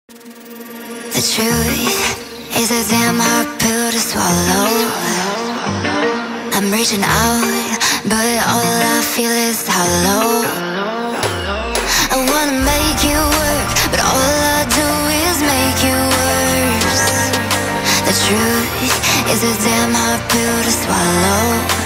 The truth is a damn hard pill to swallow. I'm reaching out, but all I feel is hollow. I wanna make you work, but all I do is make you worse. The truth is a damn hard pill to swallow.